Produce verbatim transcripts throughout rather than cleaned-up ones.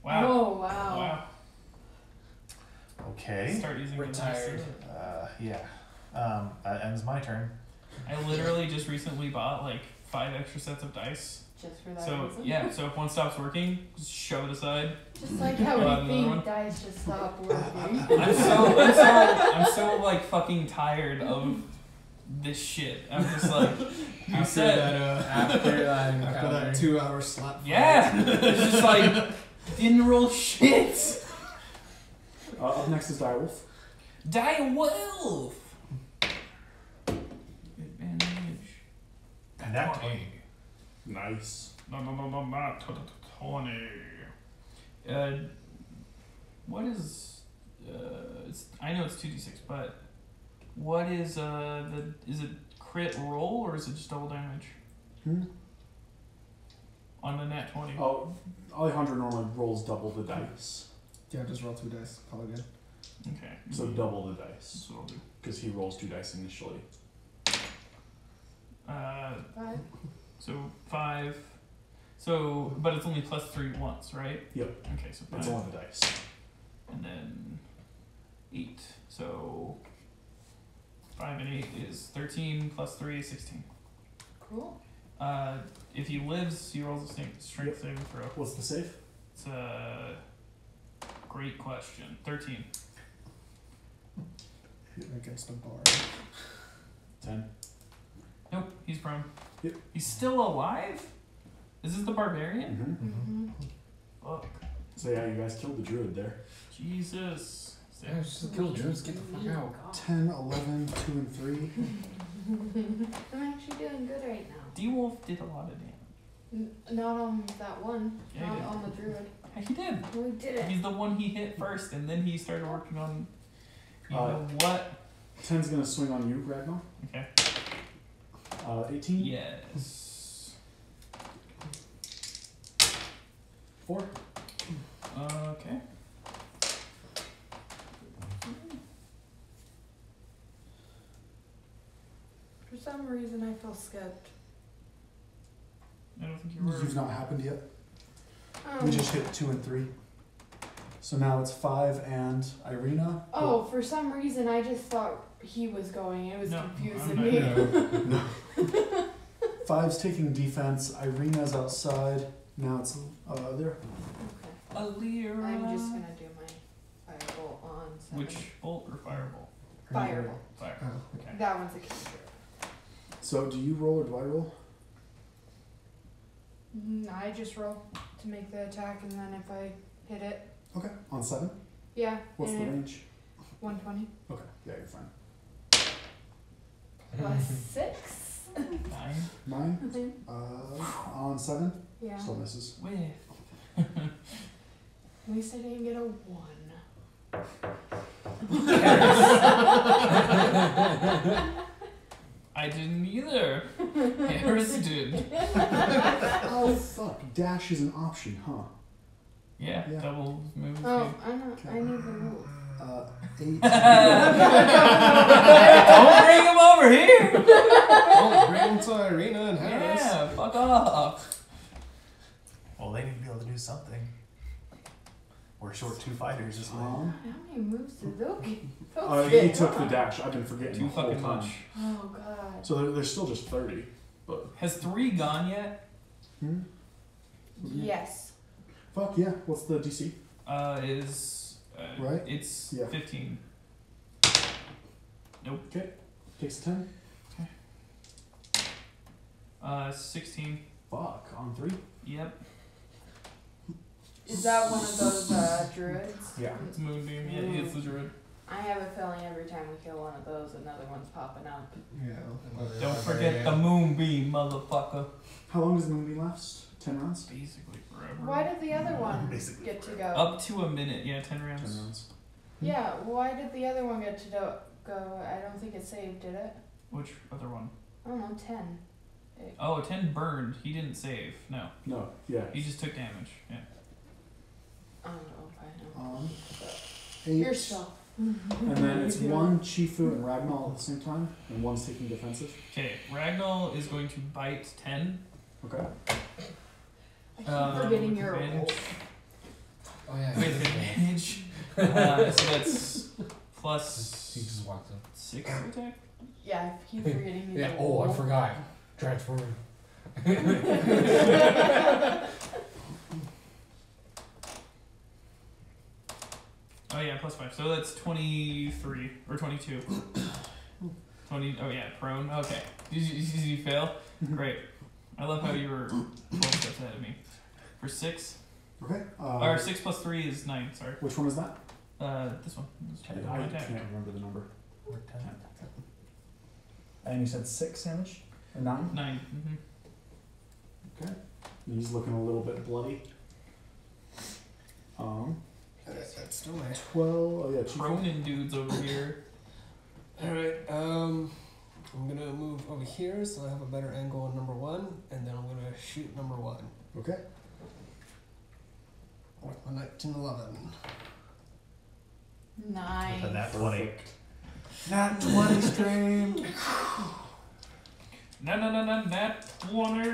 Wow. Oh, wow. Wow. Okay. Start using Retired. the dice. Uh, yeah. Um, that ends my turn. I literally just recently bought like five extra sets of dice. Just for that So reason. yeah, so if one stops working, just shove it aside. Just like how Uh, we another one? think dice just stop working. I'm so I'm so I'm so like fucking tired of this shit. I'm just like you After said. that, uh, After that after encounter. that two-hour slap. fight. Yeah, it's just like didn't roll shit. Uh, up next is Direwolf. Die wolf. Advantage. And that twenty. Nice. No, no, no, no, not twenty. Uh, what is? Uh, it's, I know it's two d six, but what is uh the? Is it crit roll or is it just double damage Hmm? on the nat twenty? Oh, Alejandro normally rolls double the dice. Yeah, just roll two dice. Call it good. Okay. So double the dice. That's what I'll do. Because he rolls two dice initially. Uh, Five. so five. So, but it's only plus three once, right? Yep. Okay, so It's five. only the dice. And then eight. So five and eight is thirteen plus three is sixteen. Cool. Uh, if he lives, he rolls a strength, strength saving throw. What's the save? It's a great question. thirteen. Against a bar. Ten. Nope, he's prone. Yep. He's still alive? Is this the barbarian? Mm-hmm. Mm-hmm. Fuck. So yeah, you guys killed the druid there. Jesus. Yeah, just kill druids. Get the fuck out. ten, eleven, two, and three. I'm actually doing good right now. D-Wolf did a lot of damage. N- not on that one. Yeah, he not did. on the druid. Yeah, he did. We did it. He's the one he hit first, and then he started working on. You Uh, know what? Ten's gonna swing on you, Ragnar. Okay. Uh, eighteen. Yes. Four. Okay. For some reason, I feel skipped. I don't think you were. You've not happened yet. Um, We just hit two and three. So now it's five and Irina. oh, for some reason, I just thought he was going. It was No, confusing I'm me. not- No. Five's taking defense. Irina's outside. Now it's uh, there. Okay. Alira. I'm just gonna do my fireball on seven. Which bolt or fireball? Fireball. Fire. Oh. Okay. That one's a cantrip. So do you roll or do I roll? Mm, I just roll to make the attack, and then if I hit it, Okay. On seven. yeah. What's the and range? one twenty Okay. Yeah, you're fine. plus six. Nine. Nine. Uh, on seven. Yeah. Still misses. With. At least I didn't get a one. I didn't either. Harris did. Oh fuck! Dash is an option, huh? Yeah, Yeah. double move. Oh, I know. Okay. I need the move. Uh, eight. Don't bring him over here. Oh, bring him to Irina and Harris. Yeah, fuck off. Well, they need to be able to do something. We're short two fighters this way. Um, How many moves did those get? Uh, he took the dash. I've been forgetting Too the whole fucking time. much. Oh god. So there, there's still just thirty. But Has three gone yet? hmm? Yes. fuck yeah. What's the D C? Uh, is uh, Right? It's Yeah. fifteen. Takes ten. Uh, sixteen. Fuck on three. Yep. Is that one of those uh, druids? Yeah. It's Moonbeam. Yeah, it's the druid. I have a feeling every time we kill one of those, another one's popping up. Yeah. Don't forget the Moonbeam, motherfucker. How long does the movie last? Ten rounds. Basically forever. Why did the other one Basically get to go? Up to a minute. Yeah, ten rounds. Ten rounds. Yeah, why did the other one get to do- go? I don't think it saved, did it? Which other one? I don't know, ten. Oh, ten burned. He didn't save. No, No. Yeah. he just took damage. Yeah. I don't know if I know. Um, eight. Yourself. And then it's one Chifu and Ragnar at the same time, and one's taking defensive. Okay, Ragnar is going to bite ten. Okay. I keep Um, forgetting with you're a advantage. wolf. Oh yeah. with advantage. Uh, so that's plus He just walked up. six attack. Yeah, I keep forgetting you. Yeah. don't Oh, I roll. forgot. Transform. Oh yeah, plus five. So that's twenty-three or twenty-two. Twenty. Oh yeah, prone. Okay. Did you, did you fail? Great. I love how you were twelve steps ahead of me. For six. Okay. Uh, or six plus three is nine. Sorry. Which one is that? Uh, this one. This I, one. I My attack. can't remember the number. Or ten. And you said six damage? Or nine? Nine. Mm-hmm. Okay. He's looking a little bit bloody. Um, That's still there. twelve. Oh yeah, Chief. Cronin dudes over here. Alright, um, I'm gonna move over here so I have a better angle on number one, and then I'm gonna shoot number one. Okay. With my nineteen eleven. Nice. With a nat twenty. Nat twenty stream. No, no, no, no, nat twenty.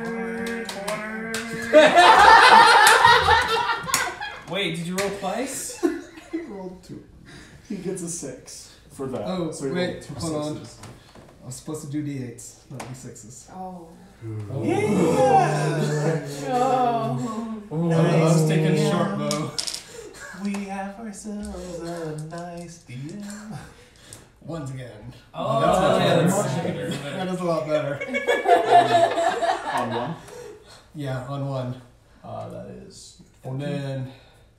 Wait, did you roll twice? He rolled two. He gets a six for that. Oh, so he wait, rolled two hold on. sixes. I was supposed to do d eights, not d sixes. Oh. Oh. Oh. I was taking short bow. We have ourselves a nice D M. Once again. Oh, That's much yeah, better. that's much better. That is a lot better. On one. Yeah, on one. Uh, that is. And then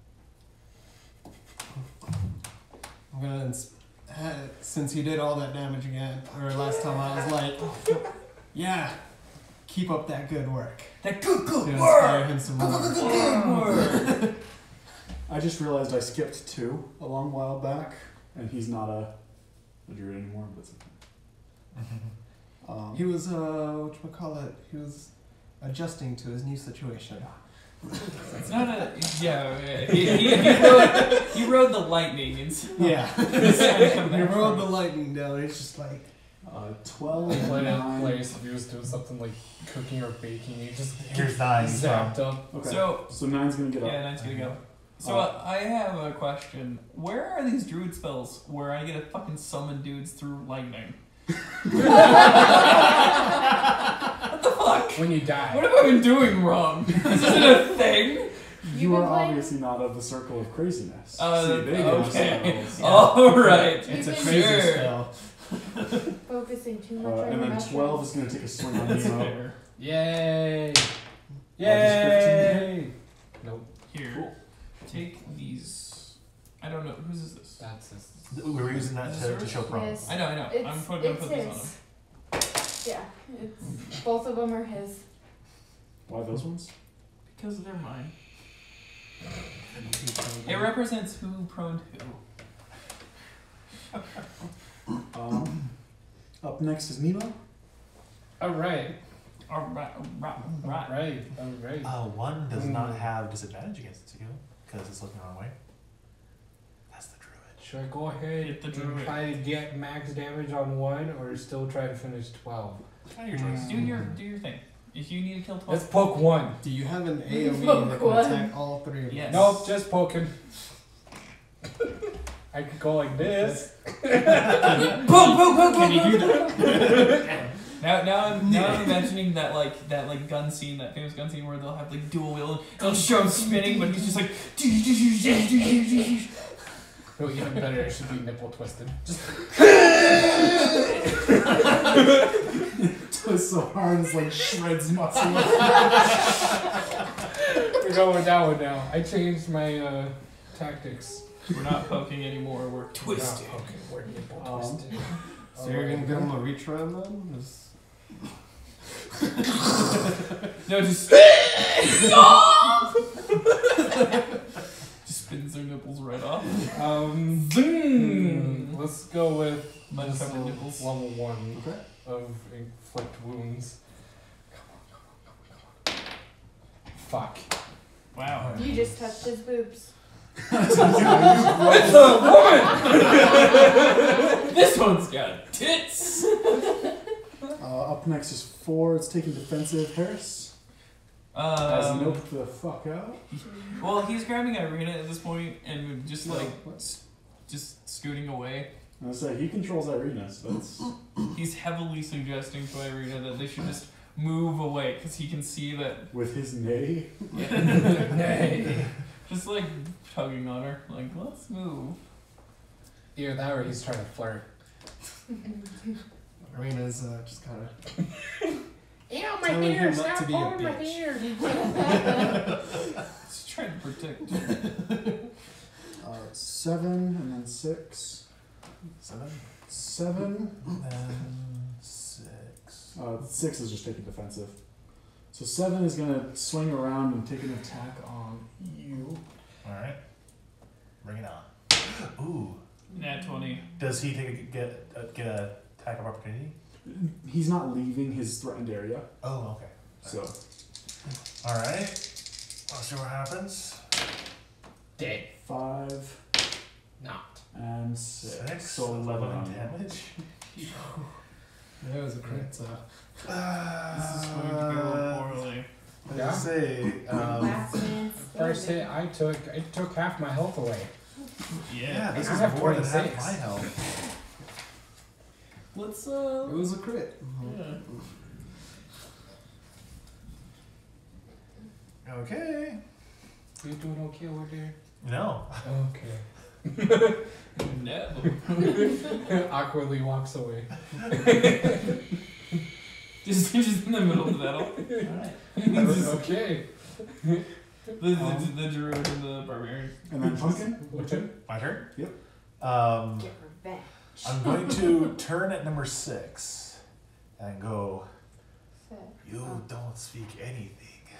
I'm gonna, ins- ha- since he did all that damage again, or last time I was like, yeah, keep up that good work. That good, To good inspire work. him some more. Good work. I just realized I skipped two a long while back, and he's not a, a druid anymore. But it's okay. Um, He was, uh, whatchamacallit, he was adjusting to his new situation. It's not a. Yeah, yeah. He, he, he, rode, he rode the lightning and so Yeah. he's trying to come He back rolled from the it. lightning down, it's just like, uh, twelve. Play out nine. place if he was doing something like cooking or baking, he just Here's nine. zapped up. Okay. So, So nine's gonna get up. yeah, nine's gonna go. So, Uh, uh, I have a question. Where are these druid spells where I get to fucking summon dudes through lightning? What the fuck? When you die. What have I been doing wrong? This isn't a thing? You You've are been playing- obviously not of the circle of craziness. Uh, See, they get okay. spells. Alright. it's a You've crazy Sure. spell. Focusing too much Uh, on and your then mushrooms. twelve is gonna take a swing on That's Nemo. fair. Yay! just Yay! Nope. Here, take these. I don't know. Whose is this? That's his. We were using that to, to show prom. Yes. I know, I know. It's, I'm put, gonna it's put these on him. his. Yeah, it's both of them are his. Why those ones? Because they're mine. It represents who proned who. Um, up next is Nemo. Alright. Alright, alright, alright. Alright. Alright. Uh, one does not Mm. have disadvantage against you because it's looking the wrong way. That's the druid. Should I go ahead Hit the and druid. try to get max damage on one, or still try to finish twelve? Kind of your choice. Do your do your thing. If you need to kill Let's twelve, poke one. Do you have an A O E Fuck that can what? attack all three of Yes. Nope, just poking. I could go like this. boom, boom, boom, boom. Can you do that? Now, now I'm now I'm imagining that like that like gun scene, that famous gun scene where they'll have like dual wheel, and they'll show him spinning, but he's just like. No, even better, it should be nipple twisted. Just Twists so hard it's like shreds muscle. we're going with that one now. I changed my uh, tactics. We're not poking anymore. We're twisted. Not poking, we're nipple Um, twisted. So you're gonna give him a reach around then? Just- No, just. Just spins their nipples right off. Um, Zoom. let's go with Mud this covered level, nipples. level one Okay. of inflict wounds. Come on, come on, come on, come on. Fuck. Wow. You just touched his boobs. It's a woman. This one's got tits. Uh, up next is four. It's taking defensive. Harris. As Um, noped the fuck out. well, he's grabbing Irina at this point and just like What? s- just scooting away. I was say he controls Irina, so that's He's heavily suggesting to Irina that they should just move away because he can see that. with his neigh. Nay. Just like tugging on her, like let's move. Either that or he's trying to flirt. Arena's uh, just kind of. Ew, my Telling hair! him not Stop to be a pulling my bitch. hair! He's trying to protect. Uh, seven and then six. Seven. Seven. Then six. Uh, six is just taking defensive. So seven is gonna swing around and take an attack on you. Alright. Bring it on. Ooh. Nat twenty. Does he take a, get a, get a attack of opportunity? He's not leaving his threatened area, Oh, okay. so Alright. Let's see what happens. Dead. five Not. and six. Six. So eleven on you. damage. That was a crit, so. This is going to go poorly. I was Yeah. gonna say, um, Last man First standing. hit I took, it took half my health away. yeah, this I is have more than half twenty-six. my health. Let's uh. It was a crit. Yeah. Okay. You doing okay over there? No. Okay. No. Awkwardly walks away. just, just in the middle of the battle. Just Okay. the, the, the druid and the barbarian. And then pumpkin. Okay. My turn? Yep. Um, Get revenge. I'm going to turn at number six and go, So, you don't speak anything.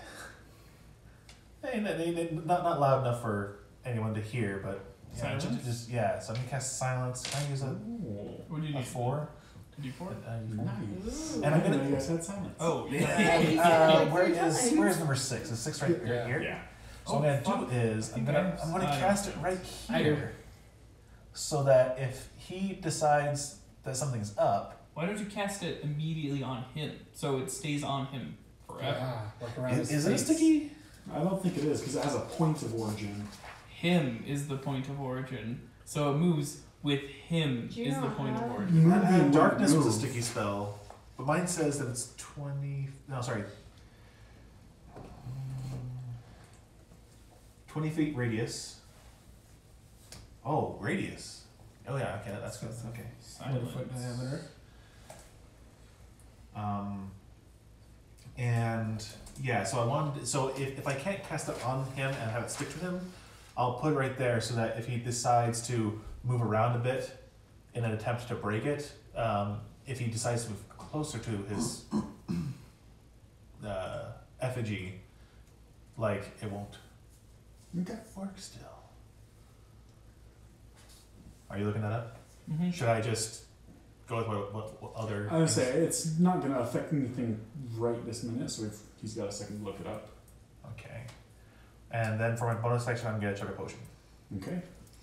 Hey, n- n- n- not, not loud enough for anyone to hear, but yeah, ju- Silence? just, yeah, so I'm going to cast silence. Can I use a, What do you a need? four? D four? Uh, Nice. And I'm I didn't know gonna- you guys had silence. Oh Yeah. yeah. you Uh, said it like where three is times. where is number six? Is six right Yeah. here? Yeah. So what I'm Oh, gonna do is I'm gonna I'm gonna Uh, cast it right I do. here, so that if he decides that something's up, Why don't you cast it immediately on him so it stays on him forever? Yeah, like around is, his is it a face. sticky? I don't think it is because it has a point of origin. Him is the point of origin, so it moves with him Do you is the know point of how- origin. Maybe it Uh, won't darkness was a move. sticky spell, but mine says that it's twenty. No, sorry. Twenty feet radius. Oh, radius. Oh yeah, okay, that's good. Okay. One foot Silence. diameter. Um, and yeah, so I wanted. So if, if I can't cast it on him and have it stick to him, I'll put it right there so that if he decides to move around a bit in an attempt to break it, um, if he decides to move closer to his uh, effigy, like it won't Okay. work still. Are you looking that up? Mm-hmm. Should I just go with what, what, what other? I would say it's not going to affect anything right this minute, so if he's got a second to look it up. Okay. And then for my bonus action, I'm gonna chug a potion. Okay.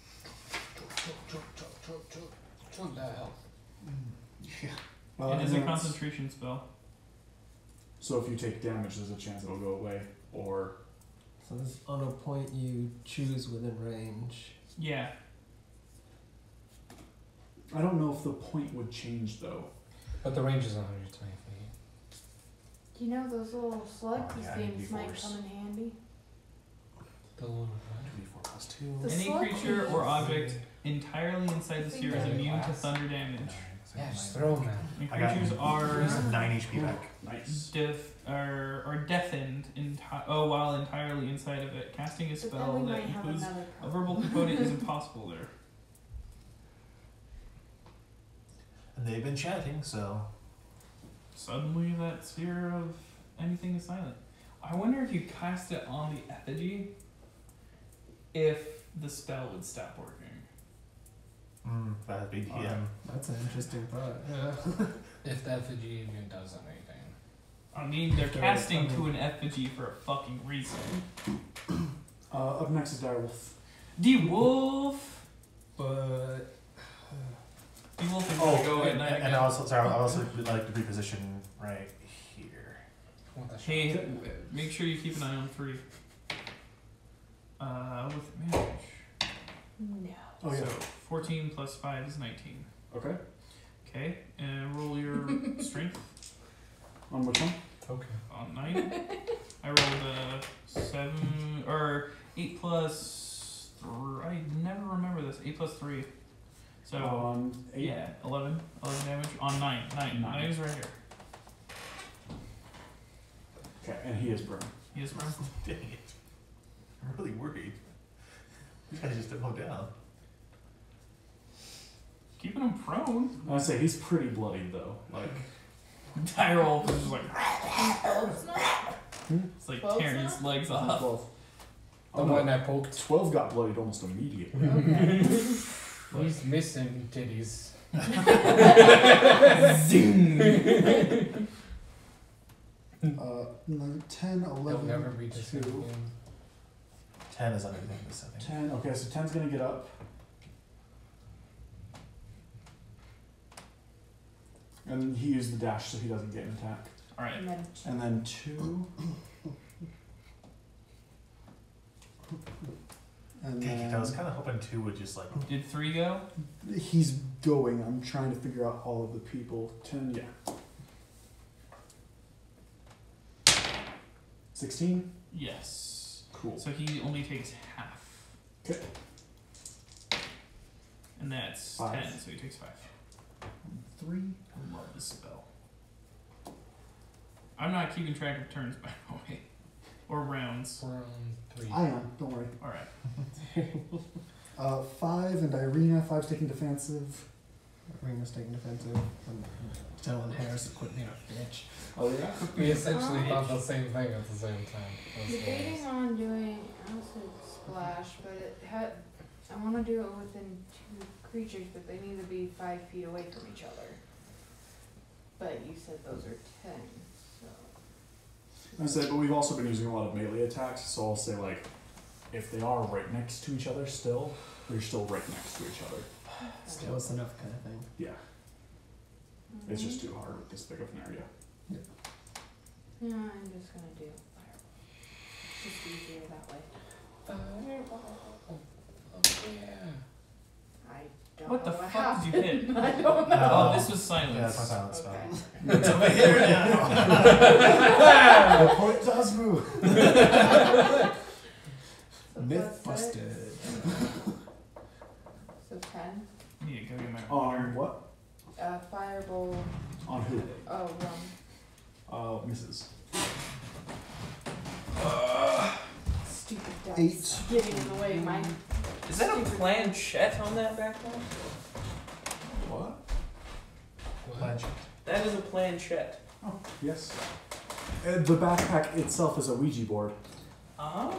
What the hell? Uh, It is and a then it's- concentration spell. So if you take damage, there's a chance it'll go away. Or So this is on a point you choose within range. Yeah. I don't know if the point would change though. But the range is one hundred twenty feet. Do you know those little slug Oh, yeah, I need things might D fours. come in handy? The one with that. two d four plus two. The Any slug creature things. or object entirely inside the sphere is Think immune to glass. thunder damage. Yeah, just throw them at And I got creatures are nine H P back. Nice. def are are deafened enti- oh while entirely inside of it. Casting a But then spell we that might have includes another a verbal component is impossible there. And they've been chatting, so. Suddenly that sphere of anything is silent. I wonder if you cast it on the effigy, if the spell would stop working. Mm, that'd be D M. That's an interesting thought. Yeah. If the effigy even does anything. I mean, they're Sure, casting I to mean- an effigy for a fucking reason. Uh, up next is Direwolf. D Wolf. But D Wolf is Oh, gonna go at and, night and again. also, sorry, I also would like to reposition right here. What the shit? Hey, w- make sure you keep an eye on three. Uh, with advantage. No. Oh yeah. So fourteen plus five is nineteen. Okay. Okay, and roll your strength On which one? Okay. on nine. I rolled a seven or eight plus three. I never remember this. Eight plus three. So On eight. yeah, eleven. eleven damage on nine. Nine. Nine. Nine is right here. Okay, and he is burned. He is burned. Dang it. I'm really worried. You guys just didn't go down. Keeping him prone. I say he's pretty bloodied though. Like Tyrol is just like Twelve's not? it's like Twelve's tearing his not? legs off. twelve. The Oh, one no. I poked. twelve got bloodied almost immediately. Okay. He's missing titties. Zing. Uh, nine, ten, He'll eleven, never be the same two, again. Ten is underneath this, I think. ten. Okay, so ten's gonna get up. And he used the dash so he doesn't get an attack. All right. And then And then two. And Dang it, I was then kind of hoping two would just like. Did three go? he's going. I'm trying to figure out all of the people. Ten, yeah. Sixteen. Yes. Cool. So he only takes half. Okay. And that's Five. ten, so he takes five. Three. I love this spell. I'm not keeping track of turns, by the way. Or rounds. We're on three. I am. Don't worry. Alright. Uh, five and Irina. Five's taking defensive. Remus taking defensive. I'm telling Harris to quit being a bitch. Oh yeah. We essentially Alright. thought the same thing at the same time. Those debating guys. on doing acid splash, but it had. I want to do it within two creatures, but they need to be five feet away from each other. But you said those are ten, so. I said, but we've also been using a lot of melee attacks, so I'll say like, if they are right next to each other still, they're still right next to each other. Still, it's enough kind of thing. Yeah. It's just too hard with this big of an area. Yeah, I'm just gonna do fireball. It's just easier that way. Fireball. Oh yeah. I don't What the know fuck happened. did you hit? I don't know. Oh, this was Yeah, silence. that's my silence spell. Okay. It's over here now. The point does move. So Myth plus six, busted. So ten. I need to go get my On what? Uh, firebolt. On who? Oh, rum. Uh, misses. Stupid dice. Eight. Getting in the way of my. Is that a stupid- planchette on that backpack? What? Lunch. That is a planchette. Oh, yes. Uh, the backpack itself is a Ouija board. Ah.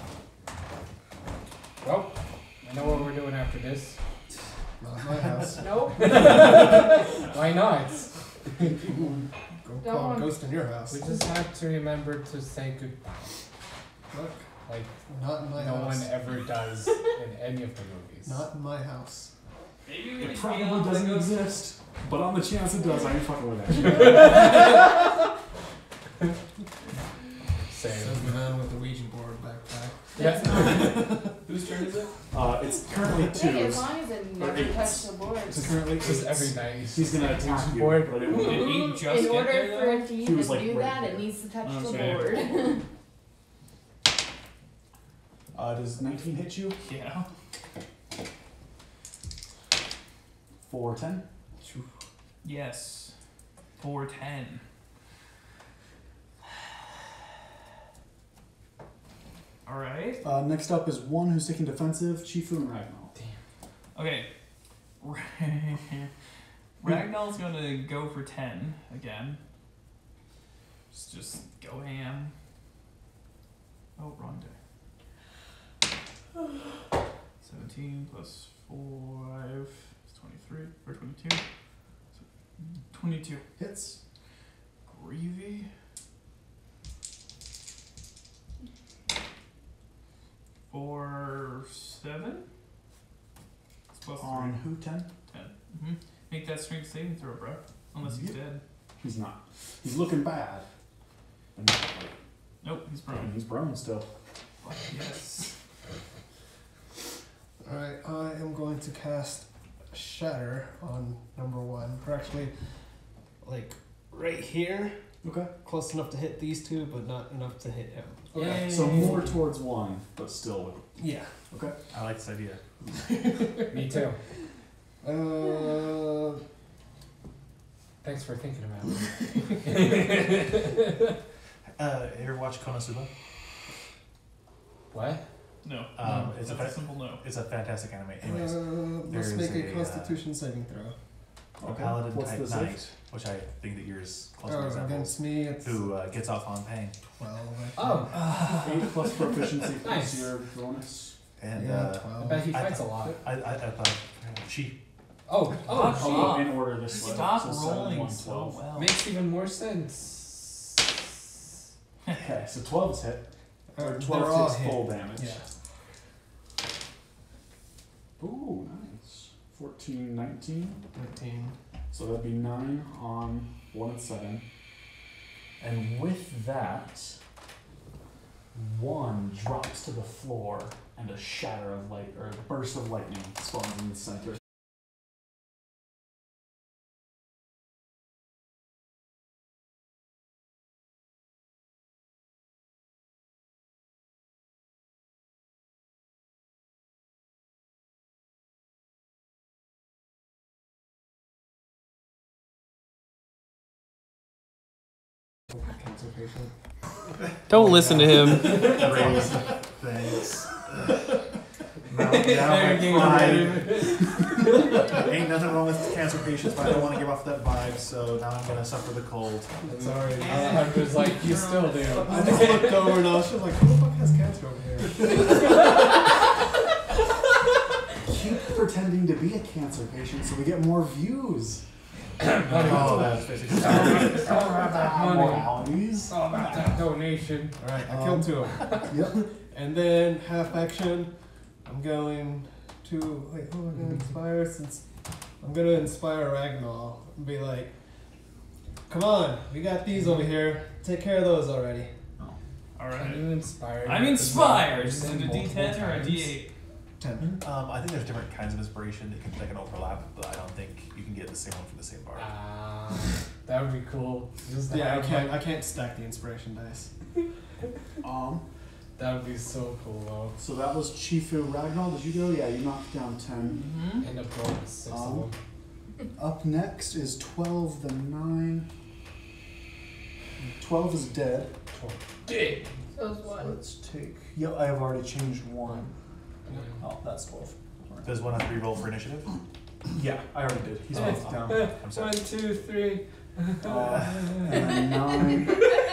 Well, I know what we're doing after this. Not my house. Nope. Why not? Go Don't call a want- ghost in your house. We just have to remember to say goodbye. Look, Like not in my no house. one ever does in any of the movies. Not in my house. Maybe we It need to probably be on doesn't the ghost- exist, but on the chance it does, I ain't fucking with it. Same. Says the man with the Ouija board backpack. Yeah. Whose turn is it? Uh, it's currently Hey, two. as long as it never eights. touched the board. It's currently Just eights. every night. He's gonna attack you, Board. but it Did will. he just In get order there, for though? it to He even was, like, do right that, there. it needs to touch Okay. the board. Uh, does nineteen hit you? Yeah. For ten? Yes. four ten. Alright. Uh, next up is one who's taking defensive, Chifu and Ragnar. Okay. Ragnall's gonna go for ten again. Just, just go ham. Oh, wrong day. seventeen plus five is twenty-three, or twenty-two. So, twenty-two. Hits. Greavy. For seven? It's plus On who? ten? three. ten. Mm-hmm. Make that strength saving throw, bro. Unless he's Yep. dead. He's not. He's looking bad. And, like, Nope, he's and prone. he's prone still. Fuck yes. Alright, I am going to cast Shatter on number one. Or actually, like, right here. Okay. Close enough to hit these two, but not enough to hit him. Okay. Yay. So more towards one, but still with. Yeah. Okay. I like this idea. Me too. Uh, Thanks for thinking about it. Uh, you ever watch Konosuba? What? No. Um, no, it's a that's a fa- simple no. It's a fantastic anime. Anyways, uh, let's there make is a, a, uh, Constitution saving throw. a Okay. paladin What's type the save? knight, which I think that yours closely Oh, resembles, against me, it's who uh, gets off on paying. twelve. I think. Oh, Eight plus proficiency plus Nice. your bonus. And yeah, uh, I twelve. bet he I- fights a lot. I, I, I thought she. Oh, Oh, oh, oh. In order this way. Stop So seven, rolling one, so twelve. well. makes even more sense. Okay, so twelve is hit. Uh, Or they're twelve all takes hit. full damage. Yeah. Ooh, nice. fourteen, nineteen. Thirteen. So that'd be nine on one and seven. And with that, one drops to the floor and a shatter of light, or a burst of lightning spawns in the center. Concentration. Don't listen to him. Raised. Thanks. Now, now There I'm you fine. go. Ain't nothing wrong with cancer patients, but I don't want to give off that vibe, so now I'm gonna suffer the cold. It's already. Alejandro's like, you still do. I just looked over and I was just like, who the fuck has cancer over here? Keep pretending to be a cancer patient so we get more views. Oh, that's basically. It's all about that More money. allies. It's all about that donation. Alright, I Um, killed two of them. Yep. And then, half action, I'm going to. Wait, who am I going to inspire? Since I'm going to inspire Ragnar and be like, come on, we got these over here. Take care of those already. Are Alright. you inspired? I'm inspired. Is it a D ten or a D eight? ten. Um, I think there's different kinds of inspiration that can, that can overlap, but I don't think you can get the same one from the same bard. Ah, that would be cool. Just to Yeah, I have, can't. I like- can't stack the inspiration dice. Um, That would be so cool though. so that was Chifu Ragnar. Did you go? Yeah, you knocked down ten. Mm-hmm. End up going with six Um, of them. Up next is twelve, the nine. twelve is dead. Dick. So is So one. let's take. Yep, I have already changed one. Oh, that's twelve. Does one have to re-roll for initiative? Yeah, I already did. He's Yeah. both down. I'm sorry. One, two, three. Uh, and then nine.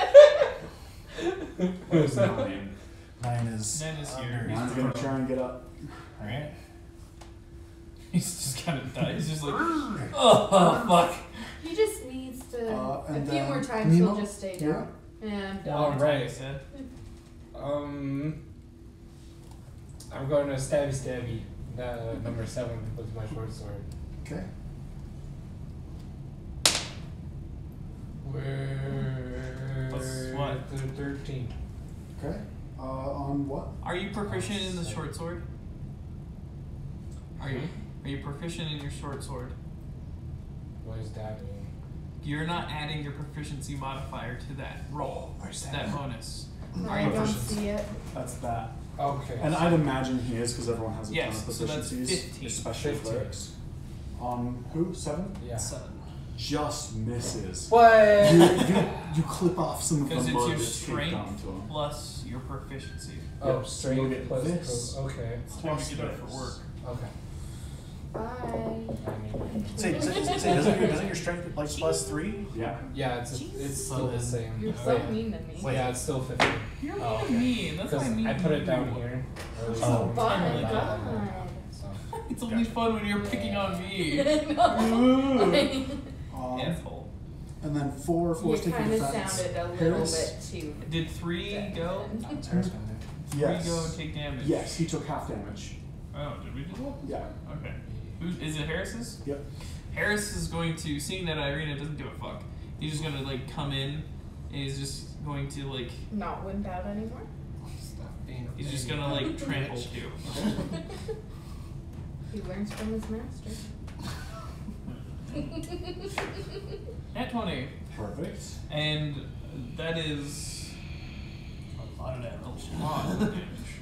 Where's nine? Nine is. Nine is under. here. Nine's gonna try and get up. Alright. He's just kind of died. He's just like, oh, fuck. He just needs to. Uh, a and few then more times Nemo? he'll just stay Yeah. down. And One All more time, right. he said. Um, I'm going to stabby stabby. Uh, number seven with my short sword. Okay. Where? Plus what? Thirteen. Okay. Uh, on what? Are you proficient in the short sword? Are you? Are you proficient in your short sword? What is that mean? You're not adding your proficiency modifier to that roll. Where's That bonus. no, Are I you don't proficient? see it. That's that. Okay. And I'd imagine he is because everyone has a Yes, ton of so that's proficiencies, fifteen. especially Fifteen. clerics. On who? Seven? yeah. Seven. Just misses. What? You, you, you clip off some of the Because it's mud your that's taped strength onto him. plus your proficiency. Oh, Yep, so you'll strength get plus this. pro- okay. It's time to get up for this. work. Okay. Bye. I mean, Say, say, say, say doesn't, your, doesn't your strength like plus three? Yeah. yeah, it's it's still the same. You're Oh, so yeah. mean to me. Wait. Yeah, it's still fifteen. You're mean Oh, to okay. me. That's what Because I mean. I put it to down you. here. Or at least Oh. I'm Bye. trying to God. So. It's only fun when you're picking on me. No. Um, Asshole. and then four, four You taking kind of effects. sounded a little Harris? bit too. Did three go? What's Harris gonna do? Yes. Three go and take damage. Yes, he took half damage. Oh, did we do that? Yeah. Okay. Who, is it Harris's? Yep. Harris is going to, seeing that Irina doesn't give a fuck, he's just gonna like come in And he's just going to like. Not wimp out anymore. Stop being a He's just baby. gonna like trample you. He learns from his master. At twenty. Perfect. And that is A lot of damage. a lot of damage.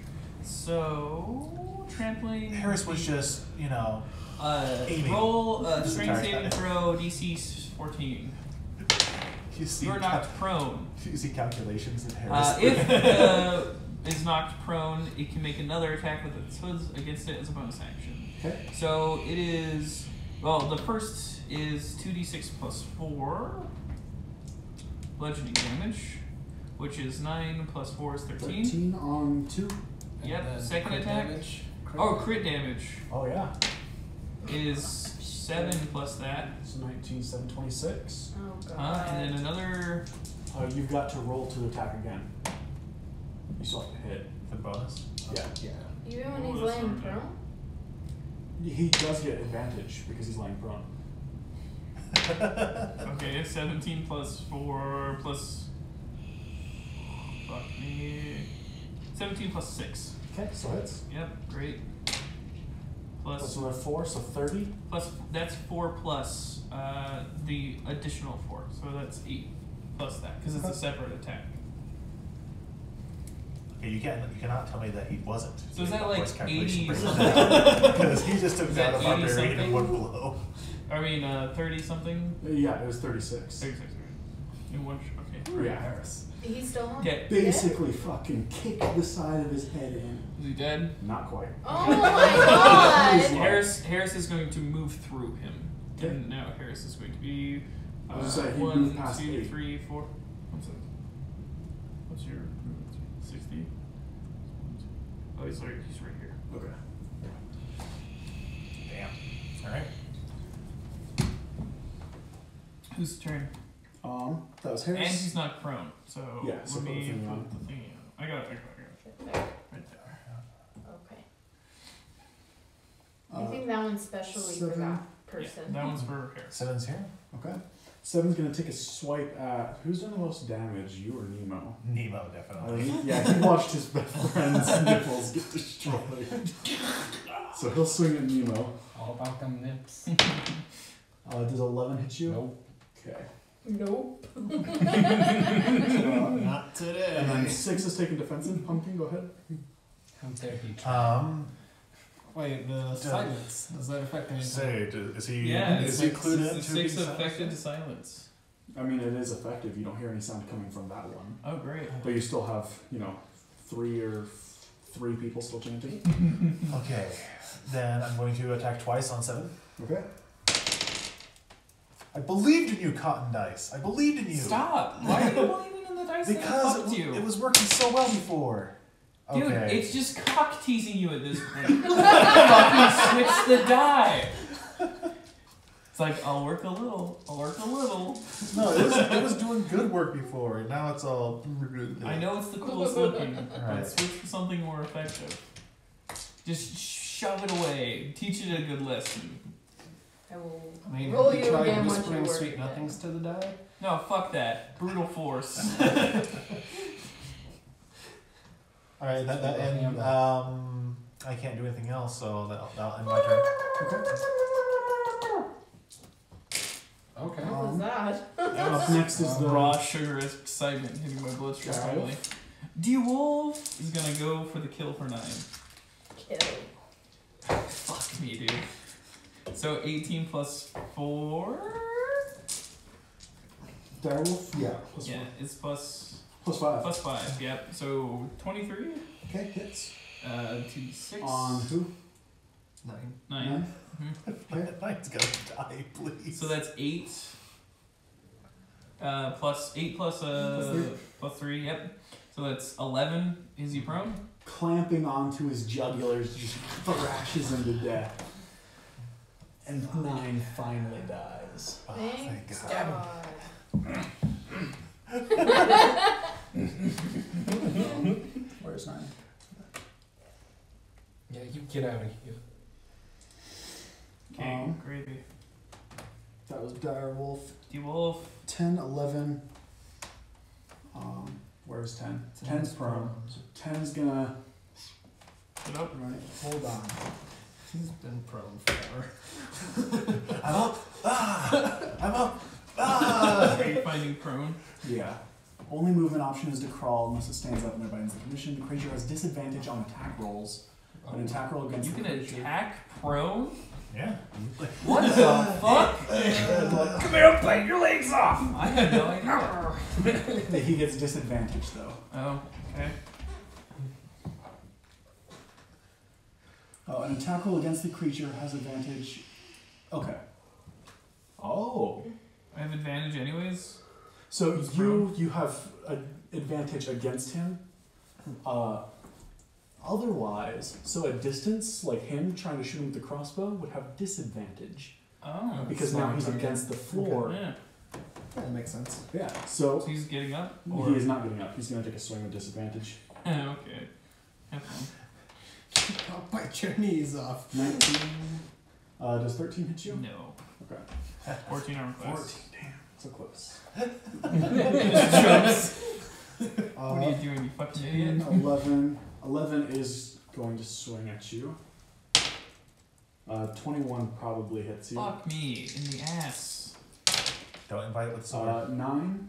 So trampling. Harris was just, you know, Uh, aiming roll a this strength entire saving time. throw D C fourteen. you see, You're knocked prone. you see calculations in Harris. Uh, if uh, is knocked prone, it can make another attack with its hoods against it as a bonus action. Okay. So it is. Well, the first is two d six plus four bludgeoning damage, which is nine plus four is thirteen. Thirteen on two. And Yep, then second crit attack. Damage. Crit. Oh, crit damage Oh yeah. is seven plus that. So nineteen, seven, twenty-six. Oh god. Uh, and then another. Uh, you've got to roll to attack again. You still have to hit. For the bonus. Yeah. Yeah. Even when Oh, he's that's laying not bad. prone? He does get advantage because he's lying prone. Okay, seventeen plus four plus. Fuck me. seventeen plus six. Okay, so hits. Yep, great. Plus Plus, another four, so thirty. plus that's four plus uh, the additional four, so that's eight plus that because it's a Okay. separate attack. Okay, you can't, you cannot tell me that he wasn't. So is that Of like course, calculation eighty brings it something? down. Because he just took Is down that a barbarian eighty in one blow. I mean, uh, thirty something. Yeah, it was thirty-six. Thirty-six. In one. sh- Okay. Yeah, Harris. He's still on? Okay. Basically, fucking kick the side of his head in. Is he dead? Not quite. Oh my god! Harris. Harris is going to move through him, Okay. and now Harris is going to be. Uh, I was gonna say, he one, moved past two, eight. three, four. One second. What's your movement? Sixty. Oh, he's right. He's right here. Okay. Damn. Alright. Whose turn? Um, that was And Harris. he's not prone, so Yeah, so let put the me thing put on. the thing on. I got it. I got it. I got There. it. Right there. Okay. Uh, I think that one's specially for seven. that Yeah, person. that one's for Harris. Seven's here. Okay. Seven's gonna take a swipe at who's done the most damage, you or Nemo? Nemo, Uh, definitely. he- yeah, he watched his best friend's nipples get destroyed. So he'll swing at Nemo. All about them nips. Uh, does eleven hit you? Nope. Okay. Nope. Not today. And then six is taking defensive. Pumpkin, go ahead. How dare he try. Um, Wait, the silence. Does that affect anything? say, do- is he, Yeah, is it's he like clued in six, to six being affected to silenced? silence. I mean, it is effective. You don't hear any sound coming from that one. Oh, great. But you still have, you know, three or f- three people still chanting. Okay, then I'm going to attack twice on seven. Okay. I believed in you, Cotton Dice. I believed in you. Stop! Why are you believing in the dice that Because it, fucked w- you? it was working so well before. Dude, Okay. it's just cock teasing you at this point. Fucking switch the die. It's like I'll work a little. I'll work a little. No, it was, it was doing good work before. Now it's all. I know it's the coolest looking, Alright. but switch for something more effective. Just shove it away. Teach it a good lesson. I will I mean, roll have you you tried again once you whispering work sweet it nothings to the die? No, fuck that. Brutal force. All right, that, that Looking and at um, I can't do anything else, so that'll, that'll end my turn. Okay. What was Um, that? Up next is the Raw sugar excitement hitting my bloodstream Direwolf. finally. D-Wolf is gonna go for the kill for nine. Kill. Fuck me, dude. So eighteen plus four? Direwolf. Yeah. Plus Yeah, one. it's plus Plus five. plus five. Yep. So twenty-three. Okay, hits. Uh, two d six. On who? Nine. Nine. Okay. Mine's gonna die, please. So that's eight. Uh, plus eight plus uh Plus three. plus three. Yep. So that's eleven. Is he prone? Clamping onto his jugulars, just thrashes him to death. And nine finally dies. Oh, Thank thank God. God. Where's nine? Yeah, you get out of here. Okay, Um, gravy. That was Direwolf. D-Wolf. ten, eleven, Where's ten? Ten's prone. Ten's gonna. Get up. Right. Hold on. He's been prone forever. I'm up. Ah, I'm up. Ah. Are you finding prone? Yeah. Only movement option is to crawl unless it stands up and thereby ends the condition. The creature has disadvantage on attack rolls. An attack roll against You the can creature. attack prone? Yeah. What the fuck? Come here, I'll bite your legs off! I had no idea. He gets disadvantage though. Oh, okay. Uh, an attack roll against the creature has advantage. Okay. Oh. I have advantage anyways? So He's you you have an advantage against him. Uh, otherwise, so at distance, like him trying to shoot him with the crossbow would have disadvantage Oh. because now he's against the floor. Yeah. That makes sense. Yeah. So So he's getting up? Or... he is not getting up. He's going to take a swing with disadvantage. okay. Have fun. I'll bite your knees off. Nineteen. Uh, does thirteen hit you? No. Okay. fourteen armor class. Fourteen. Damn. So close. Just jumps. Uh, What are you doing, you fucking ten, idiot? eleven. eleven is going to swing at you. Uh, twenty-one probably hits you. Fuck me in the ass. Don't invite it with sword. Uh, nine.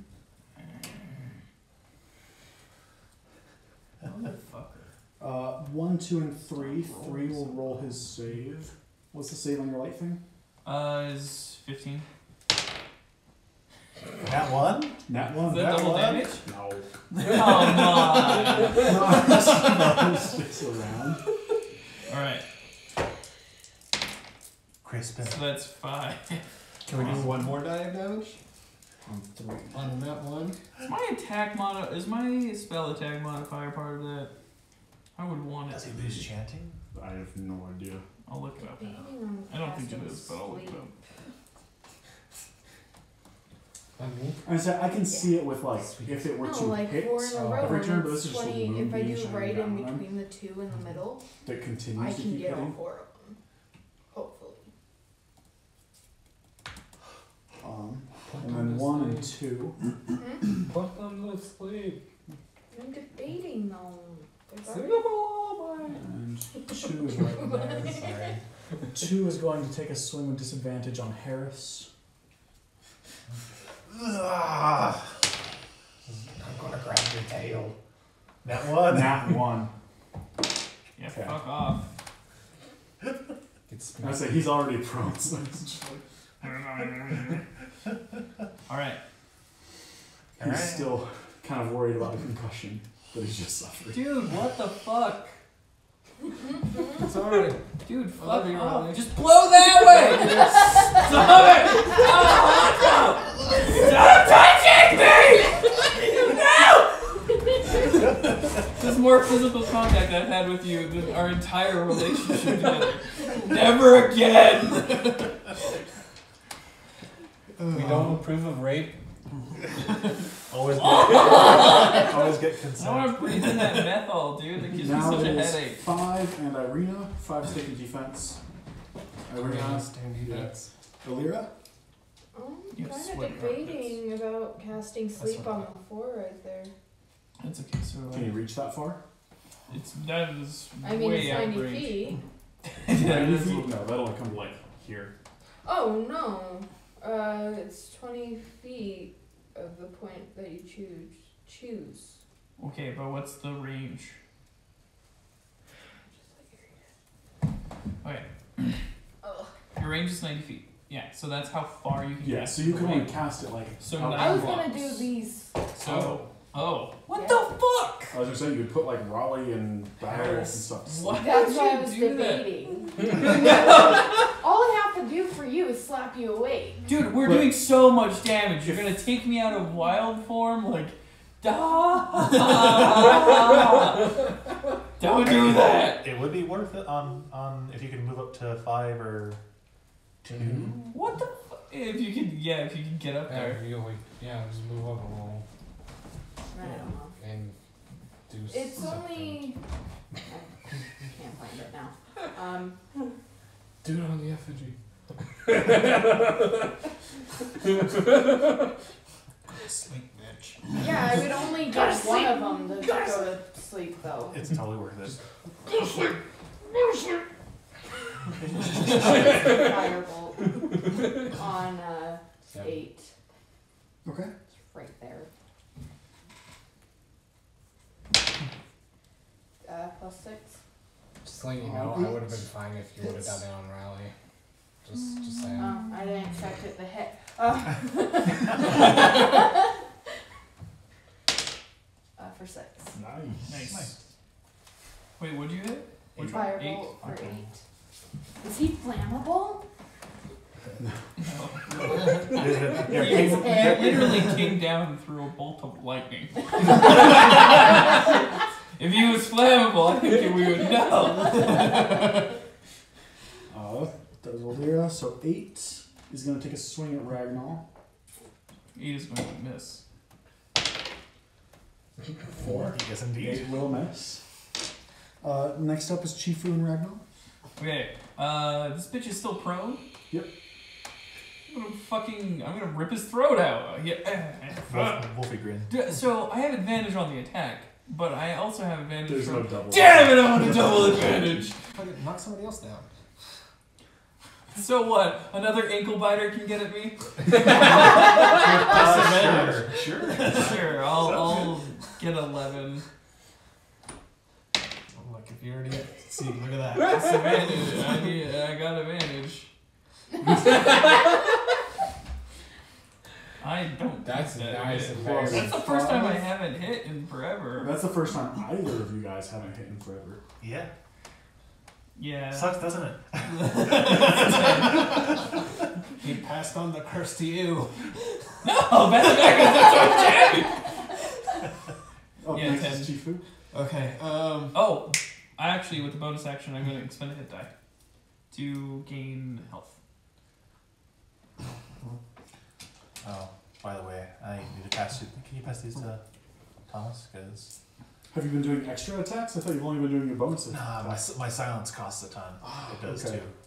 Motherfucker. Uh, one, two, and three. Three will roll his save. What's the save on your light thing? Uh, is fifteen. That one? Nat Is one. that that double one? damage? No. Come on! No, it sticks around. Alright, Crispin. so that's five. Can we do one more die of damage? On three. On that one? Is my attack mod is my spell attack modifier part of that? I would want it Does to he lose be. chanting? I have no idea. I'll look it up. Baiting on I don't think it casting is, but I'll look it sleep. up. On me? I said I can see it with like if it were No, two like four hits in a uh, row. every and turn, but it's this is just a twenty. moon If I being do shining right down in on them between the two in the middle, that continues I to can keep get all hitting. four of them. Hopefully. Um, Put and them then to one and sleep. two. Hmm? Put them to sleep. I'm debating though. They've Sleep already- all And two is right there. Sorry. Two is going to take a swing with disadvantage on Harris. Ah, I'm gonna grab your tail. that one. Nat one. Yeah, Okay. fuck off. It's I say he's already prone. So it's just like Alright. he's Alright. still kind of worried about a concussion that he's just suffered. Dude, what the fuck? Sorry. Dude, I fuck love you, off. Riley. Just blow that way! Stop it! Oh, no! Stop touching me! No! This is more physical contact I've had with you than our entire relationship together. Never again! We don't approve of rape. Always get, always get I consent. want to breathe in that methyl, dude. That gives me Now such it a is headache. five and Irina. Five's taking defense. Irina. Stand defense. Illyra. I'm You have kind sweaty of debating about casting sleep what I on the floor right there. That's okay, so Can you reach that far? it's that is I mean, way it's out of ninety range. feet. Yeah, it ninety is. feet? No, that'll come like here. Oh no, uh, it's twenty feet of the point that you choose. Choose. Okay, but what's the range? Okay. Ugh. Your range is ninety feet. Yeah, so that's how far you can Yeah, get so you can only away. cast it like. So out- nine I was gonna blocks. do these. So, oh. What Yeah. the fuck? I was gonna say you would put like Raleigh and Barrels and Harris. stuff. to What? sleep. That's would why I you was do that? debating. All I have to do for you is slap you awake. Dude, we're But- doing so much damage. You're gonna take me out of wild form? Like, da. Don't do that. It would be worth it on, on if you can move up to five or two. What the fu- If you could, yeah, if you could get up Yeah, there. you like, yeah, just move up a little I don't know. and do It's something. only. I can't find it now. Um, Do it on the effigy. Sleep, man. advantage. Yeah, I would only get one of them to go to sleep though. It's totally worth it. Firebolt on uh, Seven. eight. Okay. It's right there. Uh, plus six. Just letting you know, I would have been fine if you would have done it on rally. Just, just saying. Oh, I didn't expect it to hit. Uh, uh, for six. Nice. Nice. Wait, what'd you hit? Which one? Firebolt Eight? for Okay. eight. Is he flammable? No. Yeah, He yeah, literally came down and threw a bolt of lightning. If he was flammable, I think we would know. Uh, Dazaldera, so eight is going to take a swing at Ragnar. Eight is going to miss. Four. Yes, indeed. Eight will miss. Uh, next up is Chifu and Ragnar. Okay, uh, this bitch is still prone. Yep. I'm gonna fucking, I'm gonna rip his throat out. Yeah. Wolf, Wolfie grin. D- So I have advantage on the attack, but I also have advantage There's from. no double. Damn it! I want a double advantage. Fucking knock somebody else down. So what? Another ankle biter can get at me? Uh, sure. Sure. Sure, I'll, I'll get eleven. Look, if you already get, see, look at that. That's advantage. I, need, I got advantage. I don't. That's think that nice hit. and very. That's the first time I haven't hit in forever. That's the first time either of you guys haven't hit in forever. Yeah. Yeah. Sucks, doesn't it? He passed on the curse to you. No, that's that's Up Yeah, next ten. is Chifu. Okay, um, Oh, I actually, with the bonus action, I'm going to expend a hit die to gain health. Oh, by the way, I need to pass you. Can you pass these to Thomas? Because Have you been doing extra attacks? I thought you've only been doing your bonuses. nah, my, my silence costs a ton. Ah, It does okay. too.